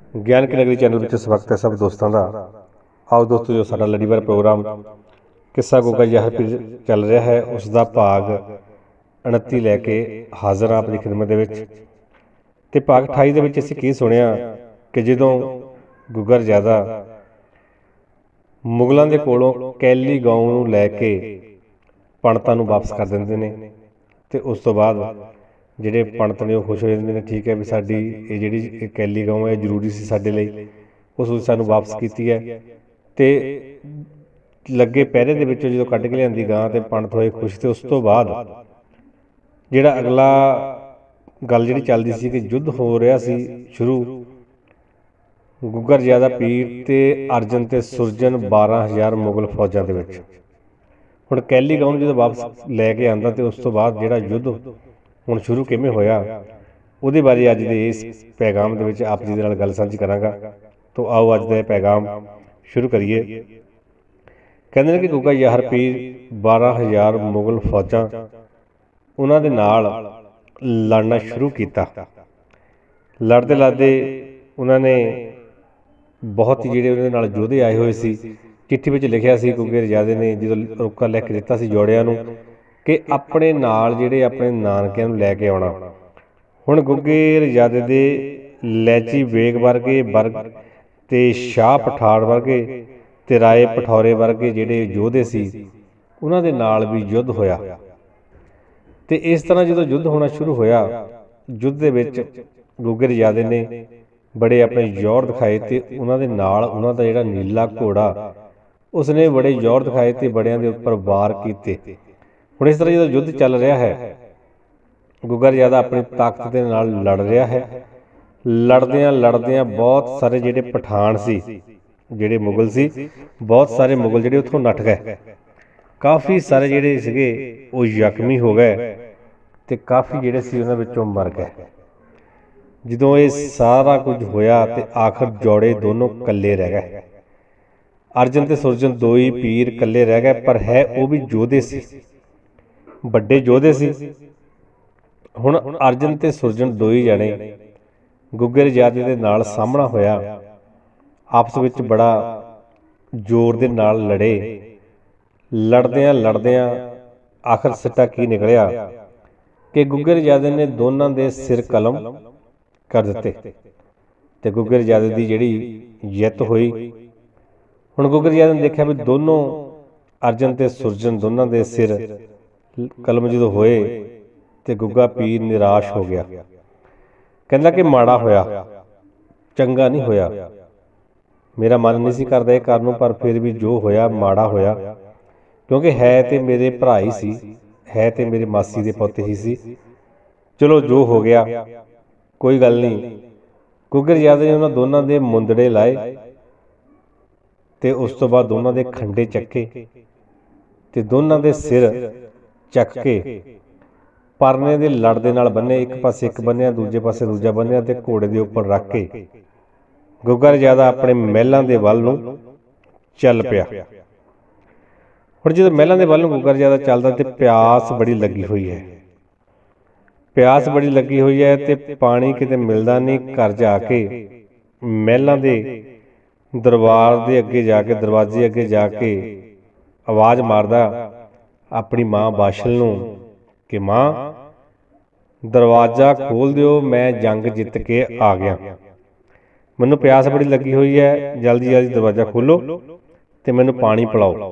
ਗਿਆਨ ਕੀ ਨਗਰੀ ਚੈਨਲ ਵਿੱਚ ਸਵਾਗਤ ਹੈ ਸਭ ਦੋਸਤਾਂ ਦਾ। ਆਓ ਦੋਸਤੋ, ਜੋ ਸਾਡਾ ਲੜੀਵਾਰ ਪ੍ਰੋਗਰਾਮ ਕਿੱਸਾ ਗੁੱਗਾ ਜ਼ਾਹਰ ਪੀਰ ਚੱਲ ਰਿਹਾ ਹੈ, ਉਸ ਦਾ ਭਾਗ 29 ਲੈ ਕੇ ਹਾਜ਼ਰ ਹਾਂ ਆਪਣੀ ਖਿਦਮਤ ਦੇ ਵਿੱਚ। ਤੇ ਭਾਗ 28 ਦੇ ਵਿੱਚ ਅਸੀਂ ਕੀ ਸੁਣਿਆ ਕਿ ਜਦੋਂ ਗੁੱਗਰ ਜ਼ਿਆਦਾ ਮੁਗਲਾਂ ਦੇ ਕੋਲੋਂ ਕੈਲੀ ਗਾਉਂ ਨੂੰ ਲੈ ਕੇ ਪੰਡਤਾਂ ਨੂੰ ਵਾਪਸ ਕਰ ਦਿੰਦੇ ਨੇ, ਤੇ ਉਸ ਤੋਂ ਬਾਅਦ ਜਿਹੜੇ ਪੰਡਤ ਨੇ ਉਹ ਖੁਸ਼ ਹੋ ਜਾਂਦੇ ਨੇ। ਠੀਕ ਹੈ ਵੀ ਸਾਡੀ ਇਹ ਜਿਹੜੀ ਕੈਲੀ ਗਾਉਂ ਹੈ ਜ਼ਰੂਰੀ ਸੀ ਸਾਡੇ ਲਈ, ਉਸ ਵਿੱਚ ਸਾਨੂੰ ਵਾਪਸ ਕੀਤੀ ਹੈ। ਤੇ ਲੱਗੇ ਪਹਿਰੇ ਦੇ ਵਿੱਚੋਂ ਜਦੋਂ ਕੱਢ ਕੇ ਲਿਆਂਦੀ ਗਾਂ ਤੇ ਪੰਡਤ ਹੋਏ ਖੁਸ਼। ਤੇ ਉਸ ਤੋਂ ਬਾਅਦ ਜਿਹੜਾ ਅਗਲਾ ਗੱਲ ਜਿਹੜੀ ਚੱਲਦੀ ਸੀ ਕਿ ਯੁੱਧ ਹੋ ਰਿਹਾ ਸੀ ਸ਼ੁਰੂ, ਗੁੱਗਰ ਜ਼ਿਆਦਾ ਪੀਰ ਤੇ ਅਰਜਨ ਤੇ ਸੁਰਜਨ 12,000 ਮੁਗਲ ਫੌਜਾਂ ਦੇ ਵਿੱਚ। ਹੁਣ ਕੈਲੀ ਗਾਉਂ ਜਦੋਂ ਵਾਪਸ ਲੈ ਕੇ ਆਂਦਾ ਤੇ ਉਸ ਤੋਂ ਬਾਅਦ ਜਿਹੜਾ ਯੁੱਧ ਹੁਣ ਸ਼ੁਰੂ ਕਿਵੇਂ ਹੋਇਆ, ਉਹਦੇ ਬਾਰੇ ਅੱਜ ਦੇ ਇਸ ਪੈਗਾਮ ਦੇ ਵਿੱਚ ਆਪ ਜੀ ਦੇ ਨਾਲ ਗੱਲ ਸਾਂਝੀ ਕਰਾਂਗਾ। ਤਾਂ ਆਓ ਅੱਜ ਦਾ ਇਹ ਪੈਗਾਮ ਸ਼ੁਰੂ ਕਰੀਏ। ਕਹਿੰਦੇ ਨੇ ਕਿ ਗੁੱਗਾ ਜ਼ਾਹਰ ਪੀਰ 12,000 ਮੁਗਲ ਫੌਜਾਂ ਉਹਨਾਂ ਦੇ ਨਾਲ ਲੜਨਾ ਸ਼ੁਰੂ ਕੀਤਾ। ਲੜਦੇ ਲੜਦੇ ਉਹਨਾਂ ਨੇ ਬਹੁਤ ਹੀ ਜਿਹੜੇ ਉਹਦੇ ਨਾਲ ਯੋਧੇ ਆਏ ਹੋਏ ਸੀ। ਚਿੱਠੀ ਵਿੱਚ ਲਿਖਿਆ ਸੀ ਗੁੱਗੇ ਰਜਾਦੇ ਨੇ, ਜਦੋਂ ਰੋਕਾ ਲਿਖ ਕੇ ਦਿੱਤਾ ਸੀ ਜੋੜਿਆਂ ਨੂੰ ਕਿ ਆਪਣੇ ਨਾਲ ਜਿਹੜੇ ਆਪਣੇ ਨਾਨਕਿਆਂ ਨੂੰ ਲੈ ਕੇ ਆਉਣਾ। ਹੁਣ ਗੁੱਗੇ ਰਜਾਦੇ ਦੇ ਲੈਚੀ ਬੇਗ ਵਰਗੇ ਤੇ ਸ਼ਾਹ ਪਠਾੜ ਵਰਗੇ ਤੇ ਰਾਏ ਪਠੌਰੇ ਵਰਗੇ ਜਿਹੜੇ ਯੋਧੇ ਸੀ, ਉਹਨਾਂ ਦੇ ਨਾਲ ਵੀ ਯੁੱਧ ਹੋਇਆ। ਤੇ ਇਸ ਤਰ੍ਹਾਂ ਜਦੋਂ ਯੁੱਧ ਹੋਣਾ ਸ਼ੁਰੂ ਹੋਇਆ, ਯੁੱਧ ਦੇ ਵਿੱਚ ਗੁੱਗੇ ਰਜਾਦੇ ਨੇ ਬੜੇ ਆਪਣੇ ਜ਼ੋਰ ਦਿਖਾਏ ਤੇ ਉਹਨਾਂ ਦੇ ਨਾਲ ਉਹਨਾਂ ਦਾ ਜਿਹੜਾ ਨੀਲਾ ਘੋੜਾ ਉਸਨੇ ਬੜੇ ਜ਼ੋਰ ਦਿਖਾਏ ਤੇ ਬੜਿਆਂ ਦੇ ਉੱਪਰ ਵਾਰ ਕੀਤੇ। ਹੁਣ ਇਸ ਤਰ੍ਹਾਂ ਜਦੋਂ ਯੁੱਧ ਚੱਲ ਰਿਹਾ ਹੈ, ਗੁੱਗਾ ਰਜਾਦਾ ਆਪਣੀ ਤਾਕਤ ਦੇ ਨਾਲ ਲੜ ਰਿਹਾ ਹੈ। ਲੜਦਿਆਂ ਲੜਦਿਆਂ ਬਹੁਤ ਸਾਰੇ ਜਿਹੜੇ ਪਠਾਨ ਸੀ, ਜਿਹੜੇ ਮੁਗਲ ਸੀ, ਬਹੁਤ ਸਾਰੇ ਮੁਗਲ ਜਿਹੜੇ ਉੱਥੋਂ ਨੱਠ ਗਏ। ਕਾਫੀ ਸਾਰੇ ਜਿਹੜੇ ਸੀਗੇ ਉਹ ਜ਼ਖਮੀ ਹੋ ਗਏ ਤੇ ਕਾਫੀ ਜਿਹੜੇ ਸੀ ਉਹਨਾਂ ਵਿੱਚੋਂ ਮਰ ਗਏ। ਜਦੋਂ ਇਹ ਸਾਰਾ ਕੁਝ ਹੋਇਆ ਤੇ ਆਖਰ ਜੋੜੇ ਦੋਨੋਂ ਇਕੱਲੇ ਰਹਿ ਗਏ। ਅਰਜਨ ਤੇ ਸੁਰਜਨ ਦੋ ਹੀ ਪੀਰ ਇਕੱਲੇ ਰਹਿ ਗਏ, ਪਰ ਹੈ ਉਹ ਵੀ ਯੋਧੇ ਸੀ, ਵੱਡੇ ਯੋਧੇ ਸੀ। ਹੁਣ ਅਰਜਨ ਤੇ ਸੁਰਜਨ ਦੋ ਹੀ ਜਾਣੇ ਗੁੱਗੇ ਰਜਾਦੇ ਦੇ ਨਾਲ ਸਾਹਮਣਾ ਹੋਇਆ, ਆਪਸ ਵਿੱਚ ਬੜਾ ਜ਼ੋਰ ਦੇ ਨਾਲ ਲੜੇ। ਲੜਦਿਆਂ ਲੜਦਿਆਂ ਆਖਰ ਸਿੱਟਾ ਕੀ ਨਿਕਲਿਆ ਕਿ ਗੁੱਗੇ ਰਜਾਦੇ ਨੇ ਦੋਨਾਂ ਦੇ ਸਿਰ ਕਲਮ ਕਰ ਦਿੱਤੇ ਤੇ ਗੁੱਗੇ ਰਜਾਦੇ ਦੀ ਜਿਹੜੀ ਜਿੱਤ ਹੋਈ। ਹੁਣ ਗੁੱਗੇ ਰਜਾਦੇ ਨੇ ਦੇਖਿਆ ਵੀ ਦੋਨੋਂ ਅਰਜਨ ਤੇ ਸੁਰਜਨ ਦੋਨਾਂ ਦੇ ਸਿਰ ਕਲਮ ਜਦੋਂ ਹੋਏ ਤੇ ਗੁੱਗਾ ਪੀਰ ਨਿਰਾਸ਼ ਹੋ ਗਿਆ। ਕਹਿੰਦਾ ਕਿ ਮਾੜਾ ਹੋਇਆ, ਚੰਗਾ ਨਹੀਂ ਹੋਇਆ। ਮੇਰਾ ਮਨ ਨਹੀਂ ਸੀ ਕਰਦਾ ਇਹ ਕਰਨ ਨੂੰ, ਪਰ ਫਿਰ ਵੀ ਜੋ ਹੋਇਆ ਮਾੜਾ ਹੋਇਆ, ਕਿਉਂਕਿ ਹੈ ਤੇ ਮੇਰੇ ਭਰਾ ਹੀ ਸੀ, ਹੈ ਤੇ ਮੇਰੇ ਮਾਸੀ ਦੇ ਪੁੱਤ ਹੀ ਸੀ। ਚਲੋ ਜੋ ਹੋ ਗਿਆ ਕੋਈ ਗੱਲ ਨਹੀਂ। ਗੁੱਗੇ ਰਜਾਦੇ ਨੇ ਉਹਨਾਂ ਦੋਨਾਂ ਦੇ ਮੁੰਦੜੇ ਲਾਏ ਤੇ ਉਸ ਤੋਂ ਬਾਅਦ ਦੋਨਾਂ ਦੇ ਖੰਡੇ ਚੱਕੇ ਤੇ ਦੋਨਾਂ ਦੇ ਸਿਰ ਚੱਕ ਕੇ ਪਰਨੇ ਦੇ ਲੜ ਦੇ ਨਾਲ ਬੰਨੇ, ਇੱਕ ਪਾਸੇ ਇੱਕ ਬੰਨਿਆ, ਦੂਜੇ ਪਾਸੇ ਦੂਜਾ ਬੰਨਿਆ ਤੇ ਘੋੜੇ ਦੇ ਉੱਪਰ ਰੱਖ ਕੇ ਗੁੱਗਾ ਰਜਾਦਾ ਆਪਣੇ ਮਹਿਲਾਂ ਦੇ ਵੱਲ ਨੂੰ ਚੱਲ ਪਿਆ। ਹੁਣ ਜਦੋਂ ਮਹਿਲਾਂ ਦੇ ਵੱਲ ਨੂੰ ਗੁੱਗਾ ਰਜਾਦਾ ਚੱਲਦਾ ਤੇ ਪਿਆਸ ਬੜੀ ਲੱਗੀ ਹੋਈ ਹੈ, ਪਿਆਸ ਬੜੀ ਲੱਗੀ ਹੋਈ ਹੈ ਤੇ ਪਾਣੀ ਕਿਤੇ ਮਿਲਦਾ ਨਹੀਂ। ਘਰ ਜਾ ਕੇ ਮਹਿਲਾਂ ਦੇ ਦਰਬਾਰ ਦੇ ਅੱਗੇ ਜਾ ਕੇ, ਦਰਵਾਜ਼ੇ ਅੱਗੇ ਜਾ ਕੇ ਆਵਾਜ਼ ਮਾਰਦਾ ਆਪਣੀ ਮਾਂ ਬਾਸ਼ਲ ਨੂੰ ਕਿ ਮਾਂ ਦਰਵਾਜ਼ਾ ਖੋਲ ਦਿਓ, ਮੈਂ ਜੰਗ ਜਿੱਤ ਕੇ ਆ ਗਿਆ, ਮੈਨੂੰ ਪਿਆਸ ਬੜੀ ਲੱਗੀ ਹੋਈ ਹੈ, ਜਲਦੀ ਜਲਦੀ ਦਰਵਾਜ਼ਾ ਖੋਲੋ ਤੇ ਮੈਨੂੰ ਪਾਣੀ ਪਿਲਾਓ।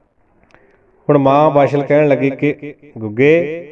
ਹੁਣ ਮਾਂ ਬਾਸ਼ਲ ਕਹਿਣ ਲੱਗੀ ਕਿ ਗੁੱਗੇ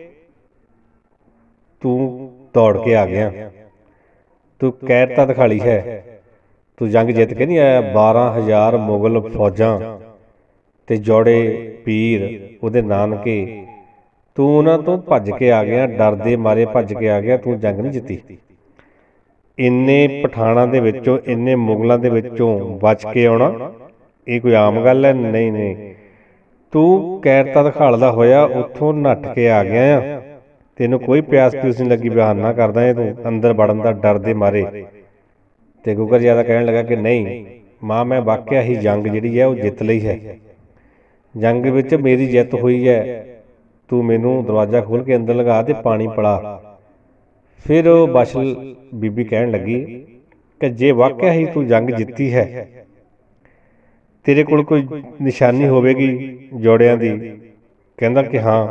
ਤੂੰ ਦੌੜ ਕੇ ਆ ਗਿਆ, ਤੂੰ ਕੈਰਤਾ ਦਿਖਾਲੀ ਹੈ, ਤੂੰ ਜੰਗ ਜਿੱਤ ਕੇ ਨਹੀਂ ਆਇਆ। 12,000 ਮੁਗਲ ਫੌਜਾਂ ਤੇ ਜੋੜੇ ਪੀਰ ਉਹਦੇ ਨਾਨਕੇ, ਤੂੰ ਉਹਨਾਂ ਤੋਂ ਭੱਜ ਕੇ ਆ ਗਿਆ, ਡਰਦੇ ਮਾਰੇ ਭੱਜ ਕੇ ਆ ਗਿਆ, ਤੂੰ ਜੰਗ ਨਹੀਂ ਜਿੱਤੀ। ਇੰਨੇ ਪਠਾਣਾਂ ਦੇ ਵਿੱਚੋਂ, ਇੰਨੇ ਮੁਗਲਾਂ ਦੇ ਵਿੱਚੋਂ ਬਚ ਕੇ ਆਉਣਾ ਇਹ ਕੋਈ ਆਮ ਗੱਲ ਹੈ? ਨਹੀਂ ਨਹੀਂ, ਤੂੰ ਕੈਰਤਾ ਦਿਖਾਲਦਾ ਹੋਇਆ ਉੱਥੋਂ ਨੱਠ ਕੇ ਆ ਗਿਆ ਆ, ਤੈਨੂੰ ਕੋਈ ਪਿਆਸ ਪਿਊਸ ਨਹੀਂ ਲੱਗੀ, ਬਹਾਨਾ ਕਰਦਾ ਹੈ ਤੂੰ ਅੰਦਰ ਵੜਨ ਦਾ ਡਰਦੇ ਮਾਰੇ। ਤੇ ਗੁੱਗਾ ਰਜਾਦਾ ਕਹਿਣ ਲੱਗਾ ਕਿ ਨਹੀਂ ਮਾਂ, ਮੈਂ ਵਾਕਿਆ ਹੀ ਜੰਗ ਜਿਹੜੀ ਹੈ ਉਹ ਜਿੱਤ ਲਈ ਹੈ, ਜੰਗ ਵਿੱਚ ਮੇਰੀ ਜਿੱਤ ਹੋਈ ਹੈ, ਤੂੰ ਮੈਨੂੰ ਦਰਵਾਜ਼ਾ ਖੋਲ੍ਹ ਕੇ ਅੰਦਰ ਲਗਾ ਤੇ ਪਾਣੀ ਪਿਲਾ। ਫਿਰ ਉਹ ਬਾਸ਼ਲ ਬੀਬੀ ਕਹਿਣ ਲੱਗੀ कि जे वाकया ही तू जंग जित्ती है, तेरे कोल कोई निशानी होवेगी जोड़ियां दी। कहंदा कि हाँ,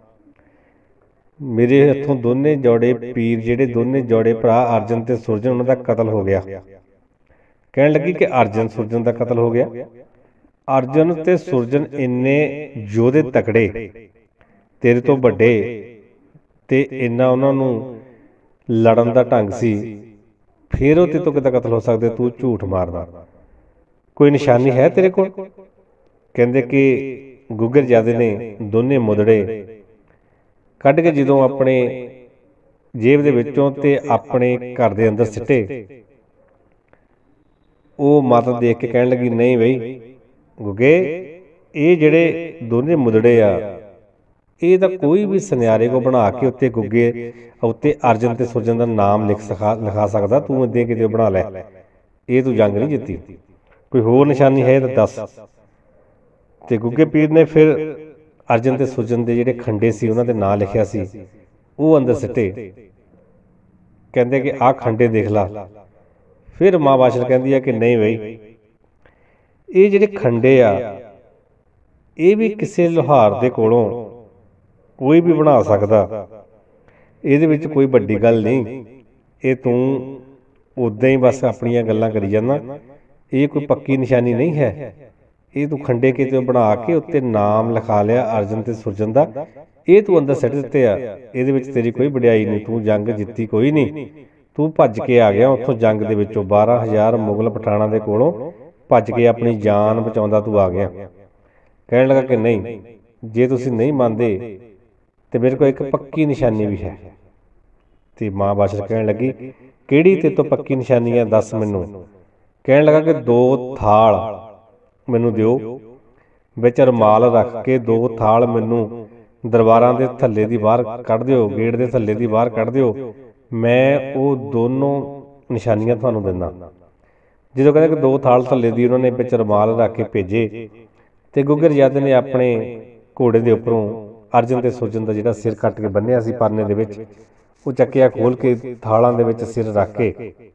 मेरे हत्थों दोने जोड़े पीर जिहड़े दोने जोड़े भरा अर्जन ते सुरजन उन्हां दा कतल हो गया। कहण लगी कि अर्जन सुरजन दा कतल हो गया। अर्जन ते सुरजन इन्ने योधे तकड़े, तेरे तो वड्डे ते इन्ना उन्हां नूं लड़न दा ढंग सी, फिर वो तेतों किदां कतल हो सकदे? तू झूठ मारदा। कोई निशानी है तेरे कोल? कहंदे कि गुग्गरजादे ने दोने मुदड़े कढ के जदों अपने जेब दे विचों ते अपने घर दे अंदर सिੱਟੇ, ਉਹ ਮਾਤਾ देख के कहण लगी, नहीं बई गुगे, ये जिहड़े दोने मुदड़े आ, ये तो कोई भी सुनियारे को बना के उत्ते गुगे उत्ते अर्जन ते सुरजन का नाम लिखा सकदा। तू इदां किते बना लै, ये तू जंग नहीं जित्ती। कोई होर निशानी है तो दस। ते गुगे पीर ने फिर अर्जन ते सुरजन के जिहड़े खंडे सी उन्हां दे नाम लिखिया सी, वो अंदर सिੱਟੇ। कहंदे कि आ खंडे देख ला। फिर माँ बाछल कहंदी है कि नहीं बई, ये जिहड़े खंडे आ, ये भी किसी लोहार दे कोलों कोई भी बना सकदा। ਇਹਦੇ ਵਿੱਚ कोई वड्डी गल नहीं, ये तू उदां ही बस अपनियां गल्लां करी जाना। ये कोई पक्की निशानी नहीं है। ये तू खंडे किते बना के उत्ते नाम लिखा लिया अर्जन ते सुरजन दा, ये तू अंदर सिੱਟ दित्ते आ। ਇਹਦੇ ਵਿੱਚ तेरी कोई वड्याई नहीं, तू जंग जित्ती कोई नहीं। तू भज के आ गया उत्थों जंग दे विचों 12,000 मुगल पठाणां दे कोलों भज के अपनी जान बचाउंदा तू आ गया। कहण लगा कि नहीं, जे तुसीं नहीं मंनदे ते मेरे कोल एक पक्की निशानी भी है। ते माँ बाछल कहण लगी, किहड़ी ते तो पक्की निशानी है, दस मैनूं। कहण लगा कि 2 थाल मैनूं दिओ, विच रुमाल रख के 2 थाल मैनूं दरबारां दे थल्ले दी बाहर कढ दिओ, गेट दे थल्ले दी बाहर कढ दिओ, मैं वो दोनों निशानियां तुहानूं दिंदा। जदों कहंदे कि 2 थाल थल्ले दी उन्होंने विच रुमाल रख के भेजे, ते गुग्गरजादे ने अपने घोड़े दे उपरों अर्जन ते सुरजन दा जिहड़ा सिर कट के बन्निया सी परने दे विच, वो चक्किया खोल के थालां दे विच सिर रख के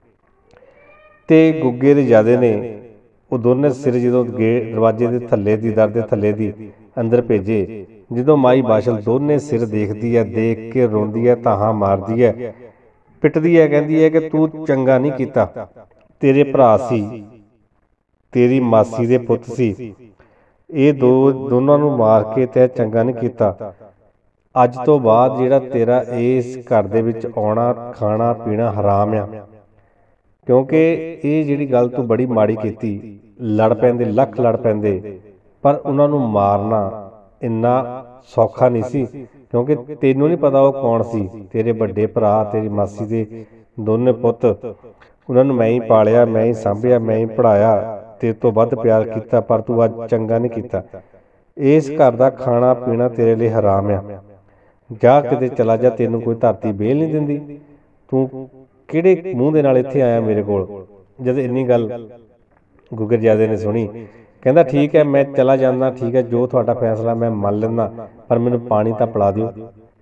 ते गुग्गरजादे ने वो दोने सिर जदों दरवाजे दे थल्ले दी दर दे थल्ले दी अंदर भेजे। जदों माई बाछल दोने सिर देखदी है, देख के रोंदी है, धाहां मारदी है, पिटदी है, कहंदी है कि तू चंगा नहीं कीता। तेरे भरा सी, तेरी मासी दे पुੱਤ सी, ये दोनों नूं मार के तै चंगा नहीं कीता। अज तो बाद जिहड़ा तेरा इस घर दे विच आउणा खाना पीना हराम आ, क्योंकि ये जिहड़ी गल तू बड़ी माड़ी कीती। लड़ पैंदे, लख लड़ पैंदे, पर उन्हां नूं मारना इन्ना सौखा नहीं सी, क्योंकि तैनूं नहीं पता वो कौन सी। तेरे वड्डे भरा, तेरी मासी दे दोने पुੱਤ, उन्हां नूं मैं ही पालिया, मैं ही सांभिया, मैं ही पढ़ाया, तेरे तो वध प्यार किया, पर तू अज चंगा नहीं किया। इस घर का खाना पीना तेरे लिए हराम आ। जा किते चला जा, तेनू कोई धरती बेल नहीं दिंदी। तू किहड़े मूँह दे नाल इत्थे आया मेरे कोल? जद इन्नी गल गुग्गरजादे ने सुनी, कहंदा ठीक है, मैं चला जाना, ठीक है, जो तुहाडा फैसला मैं मान लैंदा, पर मैनू पानी तां पिला दिओ,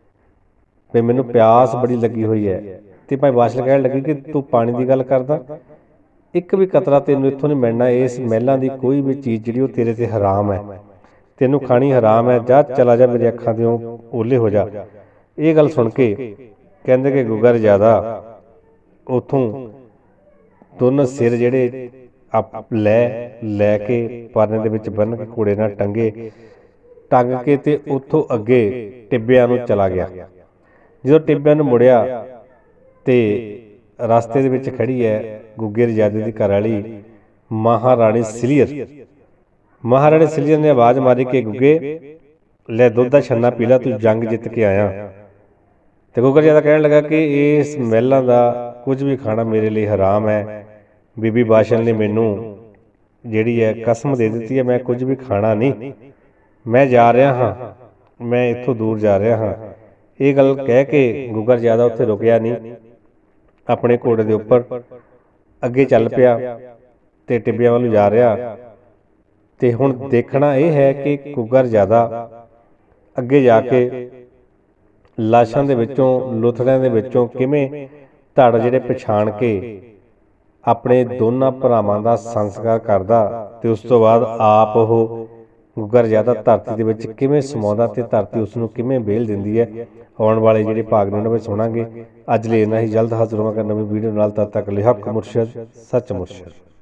भी मैनू प्यास बड़ी लगी हुई है। ते भाई बाछल कहण लगी कि तू पानी की गल करदा, एक भी कतरा तेनू इत्थों नहीं मिलना। इस महलों की कोई भी चीज़ जिहड़ी वो तेरे ते हराम है, तेनू खानी हराम है। जा चला जा, मेरी अखां ते ओले हो जा। ये गल सुन के कहंदे कि गुग्गरजादा उत्थों दोनों सिर जिहड़े लै के परने दे विच बन के घोड़े नाल टंग के ते उत्थों अगे टिब्बियां नूं चला गया। जदों टिब्बियां नूं मुड़िया ते रास्ते दे विच खड़ी है गुग्गरजादे दी घरवाली महाराणी सिलियर। महाराणी सिलियर ने आवाज़ मारी कि गुग्गे ले दुध दा छन्ना पी ला, तू जंग जित के आया। तो गुग्गरजादा कहण लगा कि इस महलों का कुछ भी खाना मेरे लिए हराम है। बीबी बाछल ने मैनू जिहड़ी है कसम दे दी है, मैं कुछ भी खाना नहीं, मैं जा रहा हाँ, मैं इत्थों दूर जा रहा हाँ। ये गल कह के गुग्गरजादा उत्थे रुकिया नहीं, अपने घोड़े के उपर अगे चल पिया ते टिब्बियां वालों जा रहा। ते हुण देखना यह है कि गुग्गरजादा अगे जाके लाशां दे विचों, लुथड़ियां दे विचों किवें धड़ जिहड़े पछाण के ਆਪਣੇ ਦੋਨਾਂ ਭਰਾਵਾਂ ਦਾ ਸੰਸਕਾਰ ਕਰਦਾ ਤੇ ਉਸ ਤੋਂ ਬਾਅਦ ਆਪ ਉਹ ਗੁੱਗਾ ਰਜਾਦਾ ਧਰਤੀ ਦੇ ਵਿੱਚ ਕਿਵੇਂ ਸਮਾਉਂਦਾ ਤੇ ਧਰਤੀ ਉਸ ਨੂੰ ਕਿਵੇਂ ਬੇਲ ਦਿੰਦੀ ਹੈ। ਆਉਣ ਵਾਲੇ ਜਿਹੜੇ ਭਾਗ ਨੇ ਉਹਨਾਂ ਵਿੱਚ ਸੁਣਾਂਗੇ। ਅੱਜ ਲਈ ਇੰਨਾ ਹੀ। ਜਲਦ ਹਾਜ਼ਰ ਹੋਵਾਂਗਾ ਨਵੀਂ ਵੀਡੀਓ ਨਾਲ। ਤਦ ਤੱਕ ਲਈ ਹੱਕ ਮੁਰਸ਼ਦ, ਸੱਚ ਮੁਰਸ਼ਦ।